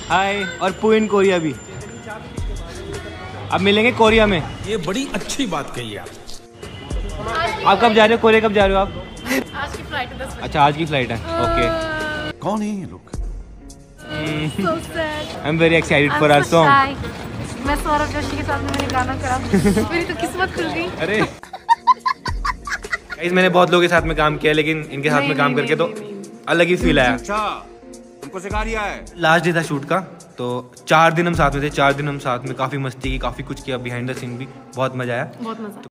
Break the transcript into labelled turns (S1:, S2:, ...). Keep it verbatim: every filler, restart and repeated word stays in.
S1: हाय। और पू in Korea भी। अब मिलेंगे कोरिया में।
S2: ये बड़ी अच्छी बात कही आप।
S1: आप कब जा रहे हो कोरिया, कब जा रहे हो आप?
S3: आज की फ्लाइट है दस बजे।
S1: अच्छा आज की फ्लाइट है, ओके।
S2: कौन है ये लोग?
S1: I am very excited for our song.
S3: मैं सौरभ जोशी के साथ में मैंने गाना करा। मेरी तो किस्मत खुल गई।
S1: अरे गाइस मैंने बहुत लोगों के साथ में काम किया, लेकिन इनके साथ में काम करके तो अलग ही फील आया।
S2: अच्छा तुमको सिखा रिया है।
S1: लास्ट डे था शूट का, तो चार दिन हम साथ में थे। चार दिन हम साथ में काफी मस्ती की, काफी कुछ किया, बिहाइंड द सीन भी बहुत मजा आया।
S3: बहुत मजा।